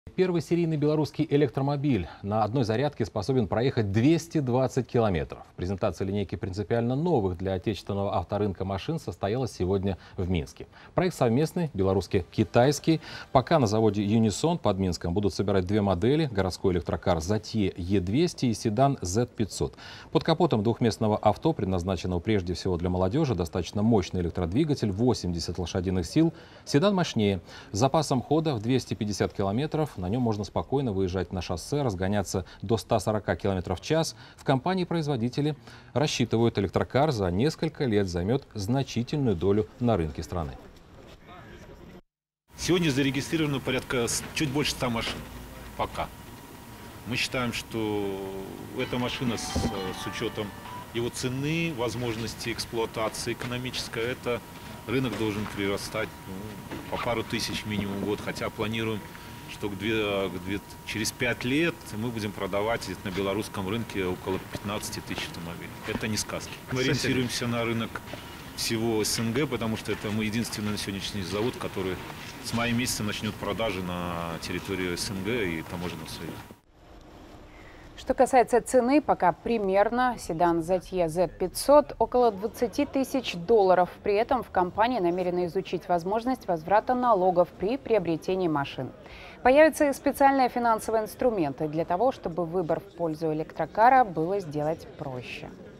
Первый серийный белорусский электромобиль на одной зарядке способен проехать 220 километров. Презентация линейки принципиально новых для отечественного авторынка машин состоялась сегодня в Минске. Проект совместный, белорусско-китайский. Пока на заводе Unison под Минском будут собирать две модели: городской электрокар Затье Е200 и седан Z500. Под капотом двухместного авто, предназначенного прежде всего для молодежи, достаточно мощный электродвигатель, 80 лошадиных сил. Седан мощнее, с запасом хода в 250 километров. На нем можно спокойно выезжать на шоссе, разгоняться до 140 км в час. В компании-производители рассчитывают, электрокар за несколько лет займет значительную долю на рынке страны. Сегодня зарегистрировано порядка чуть больше 100 машин. Пока. Мы считаем, что эта машина с учетом его цены, возможности эксплуатации экономической, это рынок должен прирастать по пару тысяч минимум в год. Хотя планируем, что через 5 лет мы будем продавать на белорусском рынке около 15 тысяч автомобилей. Это не сказки. Мы ориентируемся на рынок всего СНГ, потому что это мы единственный на сегодняшний день завод, который с мая месяца начнет продажи на территории СНГ и таможенного союза. Что касается цены, пока примерно седан Затье Z500 около 20 тысяч долларов. При этом в компании намерены изучить возможность возврата налогов при приобретении машин. Появятся и специальные финансовые инструменты для того, чтобы выбор в пользу электрокара было сделать проще.